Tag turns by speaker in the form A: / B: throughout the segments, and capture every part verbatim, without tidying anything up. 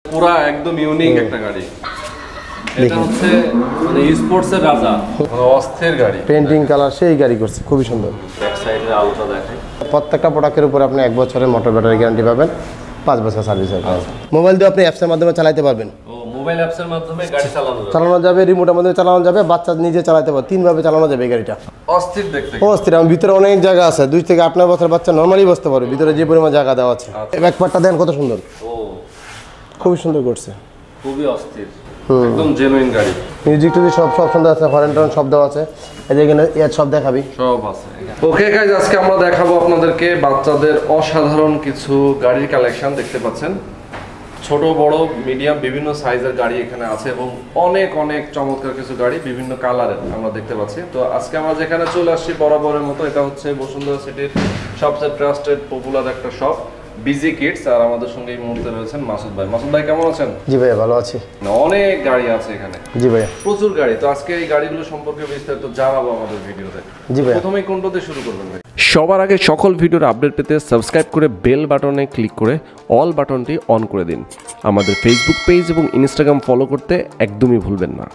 A: পুরা একদম ইউনিক একটা গাড়ি। এটা হচ্ছে মানে স্পোর্টসের রাজা, মানে অস্থির গাড়ি।
B: পেন্টিং কালার সেই গাড়ি করছে, খুবই সুন্দর।
A: ব্যাক সাইডের আলোটা দেখেন।
B: প্রত্যেকটা প্রোডাক্টের উপর আপনি এক বছরের মোটর ব্যাটারি গ্যারান্টি পাবেন, পাঁচ বছর সার্ভিস হবে। মোবাইল দিয়ে আপনি অ্যাপসের মাধ্যমে চালাতে পারবেন।
A: ও মোবাইল অ্যাপসের মাধ্যমে গাড়ি চালানো যাবে।
B: চালানো যাবে, রিমোটের মাধ্যমে চালানো যাবে, বাচ্চা নিজে চালাতে পারবে, তিন ভাবে চালানো যাবে এই গাড়িটা।
A: অস্থির দেখতে।
B: অস্থির, আমার ভিতরে অনেক জায়গা আছে, দুই থেকে আট নয় বছর বাচ্চা নরমালি বসতে পারবে, ভিতরে যে পরিমাণ জায়গা দেওয়া আছে। ব্যাকপার্টটা দেন কত সুন্দর,
A: ও
B: খুবই সুন্দর করছে,
A: খুবই অস্থির, একদম জেনুইন গাড়ি।
B: মিউজিক টুজি সব সব সুন্দর আছে, হরেন টরেন সব দেওয়া আছে। এই যে এখানে এর সব দেখাবি,
A: সব আছে। ওকে গাইজ, আজকে আমরা দেখাবো আপনাদেরকে বাচ্চাদের অসাধারণ কিছু গাড়ির কালেকশন। দেখতে পাচ্ছেন ছোট বড় মিডিয়াম বিভিন্ন সাইজের গাড়ি এখানে আছে এবং অনেক অনেক চমৎকার কিছু গাড়ি বিভিন্ন কালারের আমরা দেখতে পাচ্ছি। তো আজকে আমরা যেখানে চলে আসছি বরাবরের মতো, এটা হচ্ছে বসুন্ধরা সিটির সবচেয়ে ট্রাস্টেড পপুলার একটা শপ বিজি কিডস। আর আমাদের সঙ্গে এই মুহূর্তে রয়েছেন মাসুদ ভাই। মাসুদ ভাই কেমন আছেন?
B: জি ভাইয়া ভালো আছি।
A: অনেক গাড়ি আছে এখানে।
B: জি ভাইয়া,
A: প্রচুর গাড়ি। তো আজকে এই গাড়িগুলো সম্পর্কে বিস্তারিত জানাবো আমাদের ভিডিওতে।
B: জি ভাইয়া,
A: প্রথমেই কোনটাতে শুরু করবেন ভাই?
C: সবার আগে সকল ভিডিওর আপডেট পেতে সাবস্ক্রাইব করে বেল বাটনে ক্লিক করে অল বাটনটি অন করে দিন। আমাদের ফেসবুক পেজ এবং ইনস্টাগ্রাম ফলো করতে একদমই ভুলবেন না।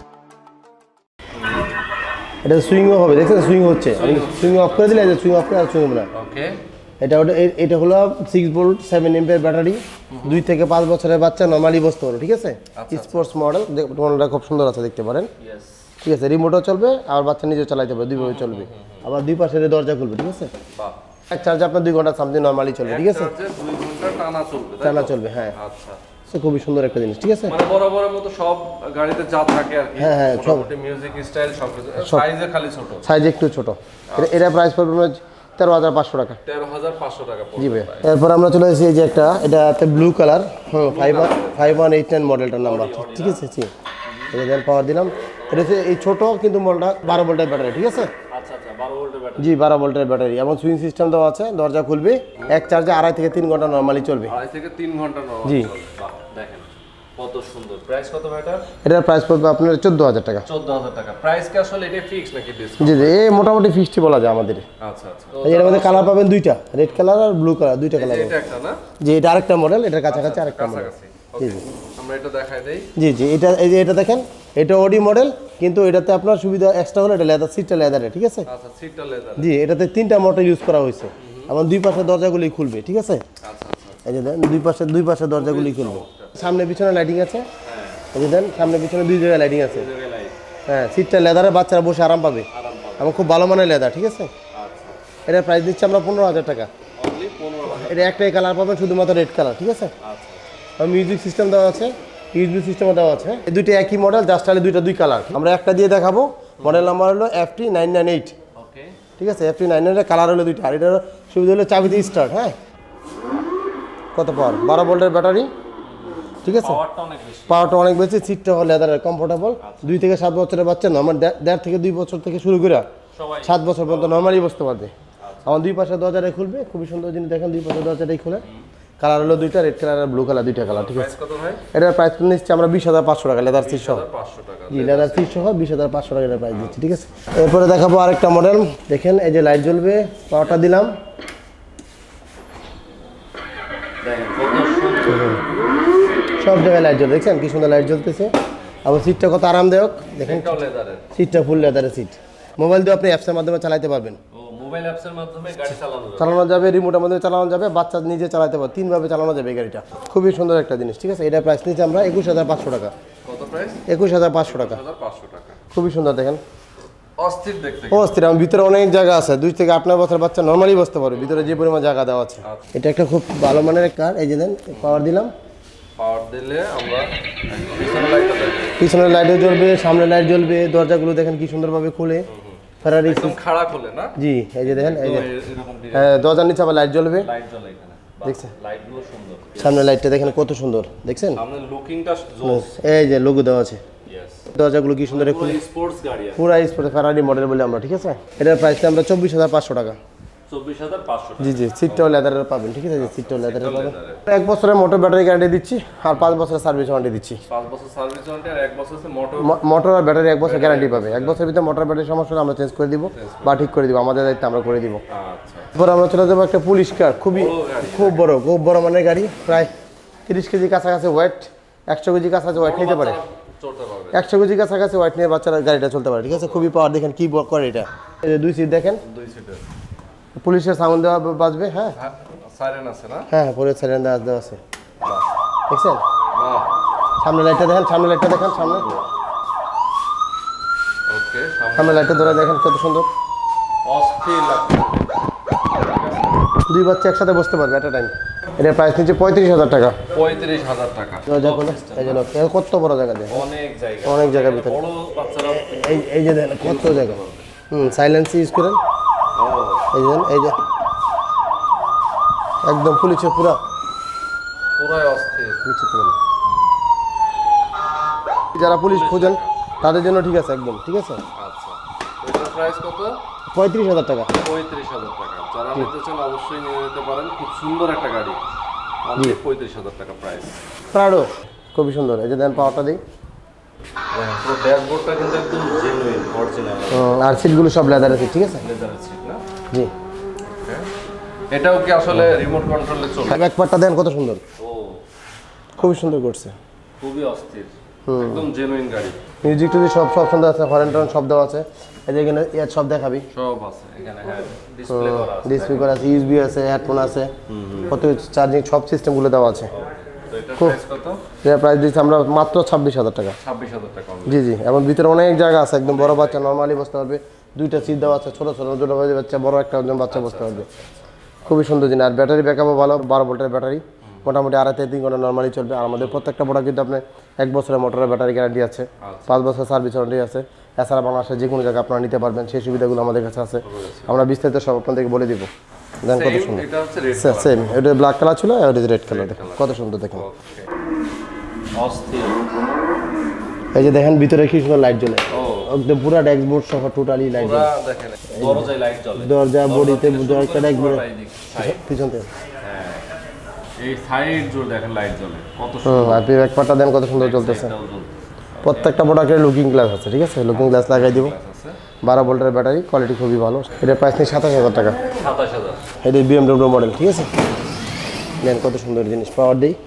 B: এটা সুইংও হবে, দেখছেন সুইং হচ্ছে, আমি সুইং অফ করে দিলে সুইং অফ করে আর সুইং হবে না।
A: ওকে,
B: এটা ওটা এটা হলো six volt seven ampere battery, দুই থেকে পাঁচ বছরের বাচ্চা নর্মালি বসতে পারো, ঠিক আছে। স্পোর্টস মডেল, মডেলটা খুব সুন্দর আছে, দেখতে পারেন, ঠিক আছে। রিমোটও চলবে, আর বাচ্চা নিজেও চালাতে পারবে, দুইভাবে চলবে। আবার দুই পাশের দরজা খুলবে, ঠিক আছে। এক চার্জে আপনার দুই ঘন্টা সামথিং নর্মালি চলবে, ঠিক আছে,
A: দুই ঘন্টা টানা চলবে,
B: টানা চলবে, হ্যাঁ।
A: আচ্ছা,
B: খুবই সুন্দর একটা জিনিস, ঠিক আছে।
A: মানে বরাবরের মতো সব গাড়িতে যা থাকে আর কি।
B: হ্যাঁ হ্যাঁ, সব
A: মিউজিক স্টাইল সব কিছু, সাইজে খালি ছোট,
B: সাইজ একটু ছোট। এটা প্রাইস পড়বে তেরো হাজার পাঁচশো টাকা।
A: তেরো হাজার পাঁচশো টাকা পড়বে।
B: জি ভাই, এরপর আমরা চলে এসেছি এই যে একটা, এটাতে blue colour, hmm five five one eight nine মডেলটার নাম্বার, ঠিক আছে। জি, এটা দেন পাওয়ার দিলাম। এটা হচ্ছে এই ছোট কিন্তু মডেলটা বারো ভোল্টের ব্যাটারি, ঠিক আছে।
A: আচ্ছা আচ্ছা, বারো ভোল্টের ব্যাটারি।
B: জি, বারো ভোল্টের ব্যাটারি এবং সুইং সিস্টেম দেওয়া আছে, দরজা খুলবে, এক চার্জে আড়াই থেকে তিন ঘন্টা নর্মালি চলবে।
A: আড়াই থেকে তিন ঘন্টা নরমালি
B: জি।
A: চলবে। বাহ, দেখেন কত সুন্দর। প্রাইস কত ভাই এটার?
B: এটার প্রাইস পড়বে আপনার চোদ্দ হাজার টাকা।
A: চোদ্দ হাজার টাকা। প্রাইস কি আসলে এটা ফিক্স নাকি ডিসকাউন্ট?
B: জি জি, এই মোটামুটি ফিক্সড বলা যায় আমাদের।
A: আচ্ছা আচ্ছা।
B: এই এর মধ্যে কালার পাবেন দুইটা, রেড কালার আর ব্লু কালার, দুইটা কালার।
A: এটা একটা না?
B: জি, এটা আরেকটা মডেল, এটার কাছাকাছি আরেকটা মডেল। জি জি,
A: আমরা এটা দেখাই দেই।
B: জি জি, এটা এই যে এটা দেখেন, এটা ওডি মডেল, কিন্তু এটাতে আপনার সুবিধা এক্সট্রা হলো এটা লেদার, সিটটা লেদারে, ঠিক আছে।
A: আচ্ছা, সিটটা লেদার।
B: জি, এটাতে তিনটা মোটর ইউজ করা হয়েছে, আমার দুই পাশের দরজাগুলি খুলবে, ঠিক আছে।
A: আচ্ছা আচ্ছা,
B: এই যে দেন দুই পাশে দুই পাশের দরজাগুলি খুলবে, সামনে পিছনে লাইটিং আছে। এই যে দেন সামনে পিছনে দুই জায়গায় লাইটিং আছে। হ্যাঁ, সিটটা লেদারে, বাচ্চারা বসে আরাম পাবে, আমার খুব ভালো মানের লেদার, ঠিক আছে। এটার প্রাইস দিচ্ছি আমরা পনেরো হাজার টাকা। এটা একটাই কালার পাবেন, শুধুমাত্র রেড কালার, ঠিক আছে। আর মিউজিক সিস্টেম দেওয়া আছে, ইউএসবি সিস্টেমও দেওয়া আছে। এই দুইটা একই মডেল, জাস্ট তাহলে দুইটা দুই কালার। আমরা একটা দিয়ে দেখাবো, মডেল নাম্বার হলো F T nine nine eight, ঠিক আছে। এফ টি নাইন নাইনের কালার হলো দুইটা, আর এটার সুবিধা হলো চাবিতে স্টার্ট। হ্যাঁ, কত পাওয়ার, বারো ভোল্টের ব্যাটারি, ঠিক আছে। পাওয়ারটা অনেক বেশি, সিটটা হলো লেদারের, কমফোর্টেবল। দুই থেকে সাত বছরের বাচ্চা নর্মাল দেড় থেকে দুই বছর থেকে শুরু করে সাত বছর পর্যন্ত নর্মালি বসতে পারবে। আমার দুই পাশে দরজাটাই খুলবে, খুবই সুন্দর জিনিস দেখেন, দুই পাশে দরজাটাই খুলে। কালার হলো দুইটা, রেড কালার আর ব্লু কালার, দুইটা কালার, ঠিক আছে। এটার প্রাইস নিচ্ছি আমরা বিশ হাজার পাঁচশো টাকা, লেদার সিট সহ। জি, লেদার সিট সহ বিশ হাজার পাঁচশো টাকা এটার প্রাইস দিচ্ছি, ঠিক আছে। এরপরে দেখাবো আরেকটা মডেল, দেখেন এই যে লাইট জ্বলবে, পাওয়ারটা দিলাম, সব জায়গায় লাইট জ্বলবে, দেখছেন কি সুন্দর লাইট জ্বলতেছে। আবার সিটটা কত আরামদায়ক দেখেন, সিটটা ফুল লেদারের সিট। মোবাইল দিয়ে আপনি অ্যাপসের মাধ্যমে চালাতে পারবেন,
A: মোবাইল অ্যাপসের মাধ্যমে গাড়ি চালানো যাবে,
B: চালানো যাবে, রিমোটের মাধ্যমে চালানো যাবে, বাচ্চা নিজে চালাতে পারবে, তিনভাবে চালানো যাবে এই গাড়িটা, খুবই সুন্দর একটা জিনিস, ঠিক আছে। এটা প্রাইস নিচ্ছি আমরা একুশ হাজার পাঁচশো টাকা।
A: কত প্রাইস?
B: একুশ হাজার পাঁচশো টাকা।
A: পাঁচশো টাকা।
B: খুবই সুন্দর দেখেন,
A: অস্থির দেখতে।
B: অস্থির, আমার ভিতরে অনেক জায়গা আছে, দুই থেকে আট নয় বছর বাচ্চা নর্মালি বসতে পারবে, ভিতরে যে পরিমাণ জায়গা দেওয়া আছে। এটা একটা খুব ভালো মানের কার, এই যে দেন পাওয়ার দিলাম,
A: পাওয়ার দিলে আমরা পিছনের লাইটটা দেখি,
B: পিছনের লাইটও জ্বলবে, সামনে লাইট জ্বলবে, দরজাগুলো দেখেন কি সুন্দরভাবে খুলে, ফেরারি
A: একদম খাড়া খুলে না?
B: জি, এই যে দেখেন, এই যে হ্যাঁ, দরজার নিচে আবার লাইট জ্বলবে,
A: লাইট জ্বলে এখানে,
B: দেখছেন
A: লাইটগুলো সুন্দর,
B: সামনে লাইটটা দেখেন কত সুন্দর, দেখছেন
A: সামনে লুকিংটা জোস,
B: এই যে লোগো দেওয়া আছে,
A: यस,
B: দরজাগুলো কি সুন্দর,
A: পুরো স্পোর্টস গাড়ি আছে,
B: পুরো স্পোর্টস ফেরারি মডেল বলে আমরা, ঠিক আছে। এটার প্রাইসটা আমরা চব্বিশ হাজার পাঁচশো টাকা।
A: চব্বিশ হাজার পাঁচশো টাকা।
B: জি জি, সিটটাও লেদারের পাবেন, ঠিক আছে, সিটটাও লেদারের পাবেন। এক বছরের মোটর ব্যাটারি গ্যারান্টি দিচ্ছি, আর পাঁচ বছরের সার্ভিস ওয়ারেন্টি দিচ্ছি।
A: পাঁচ বছর সার্ভিস ওয়ারেন্টি আর এক বছর মোটর
B: মোটর আর ব্যাটারি এক বছর গ্যারান্টি পাবে, এক বছরের ভিতরে মোটর ব্যাটারি সমস্যা হলে আমরা চেঞ্জ করে দিব বা ঠিক করে দিব, আমাদের দায়িত্ব আমরা করে দিব।
A: আচ্ছা,
B: এরপর আমরা চলে যাবো একটা পুলিশ কার, খুবই খুব বড়, খুব বড় মানের গাড়ি, প্রায় তিরিশ কেজি কাছাকাছি ওয়েট, একশো কেজি কাছাকাছি ওয়েট নিতে পারে,
A: চলতে পারবে।
B: একশো কেজি কাছাকাছি ওয়েট নিয়ে বাচ্চারা গাড়িটা চলতে পারে, ঠিক আছে। খুবই পাওয়ার, দেখেন কি করে এটা, এই যে দুই সিট দেখেন,
A: দুই সিটের
B: পুলিশের সাউন্ড দেওয়া বাজবে, হ্যাঁ
A: সাইরেন আছে না?
B: হ্যাঁ পুলিশ সাইরেন দেওয়া দেওয়া আছে,
A: বাহ
B: দেখছেন।
A: বাহ,
B: সামনে লাইটটা দেখেন, সামনে লাইটটা দেখেন, সামনে
A: ওকে,
B: সামনে লাইটটা ধরে দেখেন কত সুন্দর,
A: অস্থির লাগছে।
B: দুই বাচ্চা একসাথে বসতে পারবে একটা টাইম। এটার প্রাইস নিচ্ছে পঁয়ত্রিশ হাজার টাকা।
A: পঁয়ত্রিশ হাজার টাকা।
B: দরজা খোলে, এই যে lock, এর কত বড় জায়গা দেখেন,
A: অনেক জায়গা,
B: অনেক জায়গার ভিতরে,
A: বড় বাচ্চারা।
B: এই এই যে দেখেন কত জায়গা, হুম সাইলেন্স ইউজ করেন,
A: ও
B: এই যে এই যে একদম পুলিশের পুরা
A: পুরাই অস্থির।
B: নিচে তুলেন। যারা পুলিশ খোঁজেন তাদের জন্য ঠিক আছে, একদম ঠিক আছে।
A: আচ্ছা, এটার প্রাইস কত?
B: পঁয়ত্রিশ হাজার টাকা।
A: পঁয়ত্রিশ হাজার টাকা। যারা নিতে চান অবশ্যই নিয়ে নিতে পারেন, খুব সুন্দর একটা গাড়ি, অনলি পঁয়ত্রিশ হাজার টাকা প্রাইস।
B: প্রাডো খুবই সুন্দর, এই যে দেন পাওয়ারটা দিই,
A: পুরো ড্যাশবোর্ডটা কিন্তু একদম জেনুইন অরিজিনাল,
B: আর সিটগুলো সব লেদারের সিট, ঠিক আছে।
A: লেদারের সিট না?
B: জি,
A: এটাও কি আসলে রিমোট কন্ট্রোলে চলে?
B: ব্যাকপার্টটা দেন কত সুন্দর,
A: ও
B: খুবই সুন্দর করছে,
A: খুবই অস্থির, একদম জেনুইন গাড়ি।
B: মিউজিক টুজি সব সব সুন্দর আছে, হরেন টরেন শব্দ আছে, এই যে এখানে ইয়ার সব দেখাবি,
A: সব আছে এখানে, হ্যাঁ ডিসপ্লে করা আছে,
B: ডিসপ্লে করা আছে, ইউএসবি আছে, হেডফোন আছে, কত চার্জিং সব সিস্টেমগুলো দেওয়া আছে।
A: তো এটার প্রাইস কত?
B: এর প্রাইস দিচ্ছি আমরা মাত্র ছাব্বিশ হাজার টাকা।
A: ছাব্বিশ হাজার টাকা only।
B: জি জি, এবং ভিতরে অনেক জায়গা আছে, একদম বড় বাচ্চা নর্মালি বসতে পারবে, দুইটা সিট দেওয়া আছে, ছোটো ছোটো দুটো বাচ্চা, বড় একটা একজন বাচ্চা বসতে পারবে, খুবই সুন্দর জিনিস। আর ব্যাটারি ব্যাকআপও ভালো, বারো ভোল্টের ব্যাটারি, মোটামুটি আড়াই থেকে তিন ঘন্টা নর্মালি চলবে। আর আমাদের প্রত্যেকটা প্রোডাক্ট কিন্তু আপনার এক বছরের মোটরের ব্যাটারি গ্যারান্টি আছে, পাঁচ বছর সার্ভিস ওয়ারেন্টি আছে। এছাড়া বাংলাদেশের যে কোনো জায়গায় আপনারা নিতে পারবেন, সেই সুবিধাগুলো আমাদের কাছে আছে, আমরা বিস্তারিত সব আপনাদেরকে বলে দিব। দেখেন কত সুন্দর,
A: এটা হচ্ছে রেড
B: সেম এটা ব্ল্যাক কালার ছিল, আর এটা রেড কালার, দেখেন কত সুন্দর, দেখেন
A: অস্থির।
B: এই যে দেখেন ভিতরে কি সুন্দর লাইট জ্বলে,
A: ও
B: একদম পুরো ড্যাশবোর্ড সহ টোটালি লাইট
A: পুরা
B: জ্বলে,
A: দেখেন দরজায় লাইট জ্বলে,
B: দরজা বডিতে দরজা একবারে
A: সাইড,
B: পিছন থেকে,
A: হ্যাঁ এই সাইড জুড়ে দেখেন লাইট জ্বলে, কত
B: হুম।
A: সুন্দর।
B: আর ব্যাকপার্টটা দেন কত সুন্দর চলতেছে,
A: এটাও জ্বলছে,
B: প্রত্যেকটা প্রোডাক্টের লুকিং গ্লাস আছে, ঠিক আছে, লুকিং গ্লাস লাগাই দিব,
A: আছে
B: বারো ভোল্টের ব্যাটারি, কোয়ালিটি খুবই ভালো। এটার প্রাইস নেই সাতাশ হাজার টাকা।
A: সাতাশ হাজার।
B: এটা বিএমডব্লিউ মডেল, ঠিক আছে। দেন কত সুন্দর জিনিস, পাওয়ার দিই,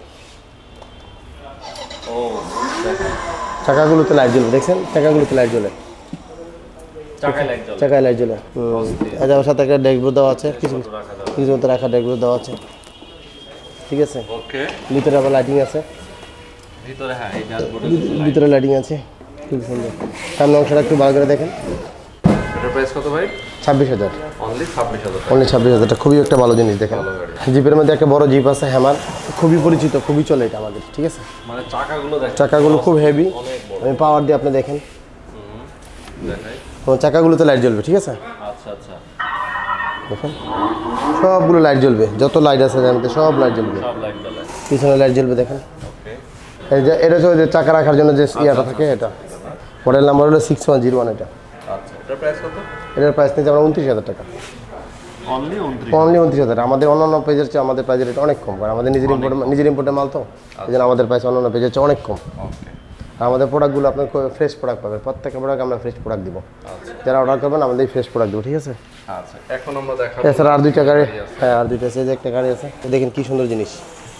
A: ও দেখেন
B: চাকাগুলোতে লাইট জ্বলে, দেখছেন চাকাগুলোতে লাইট জ্বলে,
A: চাকায় লাইট জ্বলে,
B: চাকায় লাইট জ্বলে, হুম। ওর সাথে একটা ড্যাশবোর্ড দেওয়া আছে, কিছু
A: রাখা যাবে।
B: কিছু মতো রাখা ড্যাশবোর্ড দেওয়া আছে, ঠিক আছে।
A: ওকে,
B: ভিতরে আবার লাইটিং আছে,
A: ভিতরে হ্যাঁ এই ড্যাশবোর্ডে
B: ভিতরে লাইটিং আছে, খুব সুন্দর। সামনে অংশটা একটু ভালো করে দেখেন,
A: এটার প্রাইস কত ভাই?
B: ছাব্বিশ হাজার,
A: অনলি ছাব্বিশ হাজার টাকা।
B: অনলি ছাব্বিশ হাজার টাকা, খুবই একটা ভালো জিনিস দেখেন।
A: ভালো গাড়ি,
B: জিপের মধ্যে একটা বড় জিপ আছে হ্যামার, খুবই পরিচিত, খুবই চলে এটা আমাদের, ঠিক আছে।
A: মানে চাকাগুলো দেখেন,
B: চাকাগুলো খুব হেভি,
A: অনেক বড়,
B: আমি পাওয়ার দিয়ে আপনি দেখেন,
A: দেখাই।
B: এবং চাকাগুলোতে লাইট জ্বলবে, ঠিক আছে,
A: আচ্ছা আচ্ছা,
B: দেখেন সবগুলো লাইট জ্বলবে, যত লাইট আছে জানতে সব লাইট জ্বলবে,
A: সব লাইট জ্বলে।
B: পিছনে লাইট জ্বলবে দেখেন।
A: ওকে,
B: এই যে এটা হচ্ছে ওই যে চাকা রাখার জন্য যে ইয়াটা থাকে, এটা মডেল নাম্বার হলো সিক্স ওয়ান জিরো ওয়ান। এটা
A: আচ্ছা এটার প্রাইস কত?
B: এটার প্রাইস নিচ্ছে আমরা উনত্রিশ হাজার টাকা,
A: অনলি উনত্রিশ।
B: অনলি উনত্রিশ হাজার। আমাদের অন্যান্য পেজের চেয়ে আমাদের প্রাইজের রেট অনেক কম, কারণ আমাদের নিজের ইম্পোর্ট নিজের ইম্পোর্টের মাল তো, এই জন্য আমাদের প্রাইস অন্যান্য পেজের চেয়ে অনেক কম।
A: ওকে,
B: আর আমাদের প্রোডাক্টগুলো আপনার ফ্রেশ প্রোডাক্ট পাবেন, প্রত্যেকটা প্রোডাক্ট আমরা ফ্রেশ প্রোডাক্ট দিব,
A: আচ্ছা
B: যারা অর্ডার করবেন আমাদের ফ্রেশ প্রোডাক্ট দেবো, ঠিক আছে।
A: আচ্ছা, এখন আমরা দেখাবো
B: এছাড়া আর দুইটা গাড়ি, হ্যাঁ আর দুইটা আছে, এই যে একটা গাড়ি আছে, দেখেন কি সুন্দর জিনিস,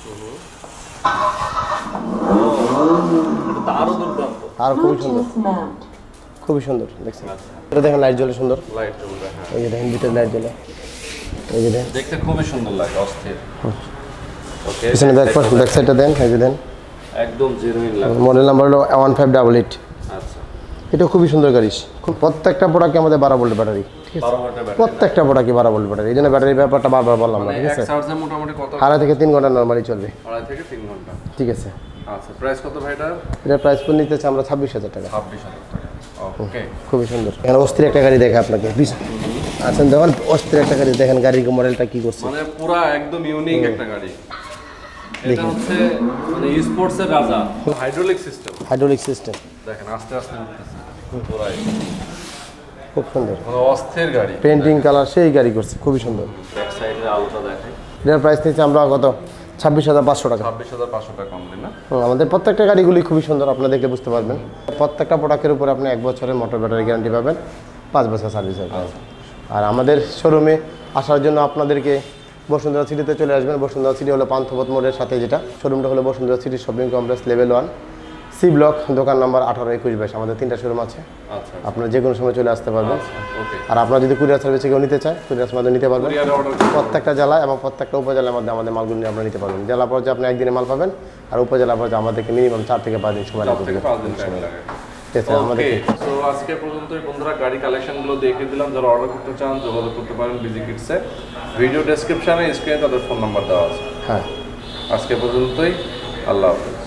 A: এটা আরো দুর্দান্ত,
B: আর খুবই সুন্দর, খুবই সুন্দর দেখছেন। এটা দেখেন লাইট জ্বলে সুন্দর,
A: লাইট জ্বলবে, হ্যাঁ
B: এই যে দেখেন ভিতরে লাইট জ্বলে, এই যে দেখেন
A: দেখতে খুবই সুন্দর লাগে, অস্থির। ওকে,
B: পিছনে ব্যাক ব্যাক সাইডটা দেন, এই যে দেন
A: একদম জেনুইন লাগে।
B: মডেল নাম্বার হলো ওয়ান ফাইভ ডাবল এইট।
A: আচ্ছা,
B: এটা খুবই সুন্দর গাড়ি, খুব প্রত্যেকটা প্রোডাক্টে আমাদের বারো ভোল্ট ব্যাটারি, ঠিক আছে,
A: বারো ভোল্টের ব্যাটারি,
B: প্রত্যেকটা প্রোডাক্টে বারো ভোল্ট ব্যাটারি, এই জন্য ব্যাটারির ব্যাপারটা বারবার বললাম না,
A: মানে
B: ঠিক
A: এক
B: আছে।
A: চার্জে মোটামুটি কত?
B: আড়াই থেকে তিন ঘন্টা নর্মালি চলবে,
A: আড়াই থেকে তিন ঘন্টা।
B: ঠিক আছে।
A: আচ্ছা, প্রাইস কত ভাই এটা?
B: এটার প্রাইস পড়ে নিতেছে আমরা ছাব্বিশ হাজার টাকা,
A: ছাব্বিশ হাজার টাকা। ওকে,
B: খুবই সুন্দর। এখানে অস্থির একটা গাড়ি দেখে আপনাকে, আছেন দেখুন অস্থির একটা গাড়ি দেখেন, গাড়ির মডেলটা কি করছে,
A: মানে পুরা একদম ইউনিক একটা গাড়ি। এটা হচ্ছে মানে স্পোর্টস এর রাজা, হাইড্রোলিক সিস্টেম,
B: হাইড্রোলিক সিস্টেম,
A: দেখেন আস্তে আস্তে উঠতেছে পুরাই,
B: খুব সুন্দর,
A: মানে অস্থির গাড়ি।
B: পেন্টিং কালার সেই গাড়ি করছে, খুবই সুন্দর।
A: ব্যাক সাইডের আলোটা দেখেন,
B: এটার প্রাইস নিচ্ছে আমরা কত ছাব্বিশ হাজার পাঁচশো টাকা।
A: ছাব্বিশ হাজার পাঁচশো টাকা কম দিন না?
B: হুম, আমাদের প্রত্যেকটা গাড়িগুলি খুবই সুন্দর, আপনারা দেখলে বুঝতে পারবেন। প্রত্যেকটা প্রোডাক্টের উপরে আপনি এক বছরের মোটর ব্যাটারি গ্যারান্টি পাবেন, পাঁচ বছর সার্ভিস হবে। আর আমাদের শোরুমে আসার জন্য আপনাদেরকে বসুন্ধরা সিটিতে চলে আসবেন। বসুন্ধরা সিটি হলো পান্থপথ মোড়ের সাথে, যেটা শোরুমটা হলো Bashundhara city shopping complex level one, C block, দোকান নাম্বার আঠারো একুশ বাইশ। আমাদের তিনটা শোরুম আছে,
A: আচ্ছা
B: আপনারা যে কোনো সময় চলে আসতে পারবেন।
A: ওকে
B: আর আপনারা যদি কুরিয়ার সার্ভিসে কেউ নিতে চায়, কুরিয়ার মাধ্যমে নিতে পারবেন।
A: কুরিয়ারে অর্ডার
B: প্রত্যেকটা জেলা এবং প্রত্যেকটা উপজেলার মধ্যে আমাদের মালগুলো নিয়ে আপনারা নিতে পারবেন। জেলা পর্যায়ে আপনি একদিনে মাল পাবেন, আর উপজেলা পর্যায়ে আমাদেরকে মিনিমাম চার থেকে পাঁচ দিন সময়
A: চার
B: লাগবে।
A: থেকে পাঁচ দিন টাইম লাগে।
B: ঠিক আছে, আমাদের
A: ওকে, সো আজকে পর্যন্তই বন্ধুরা গাড়ি কালেকশনগুলো দেখিয়ে দিলাম। যারা অর্ডার করতে চান যোগাযোগ করতে পারেন বিজি কিডসে। ভিডিও ডেসক্রিপশনে স্ক্রিনে তাদের ফোন নাম্বার দেওয়া আছে।
B: হ্যাঁ,
A: আজকে পর্যন্তই, আল্লাহ হাফেজ।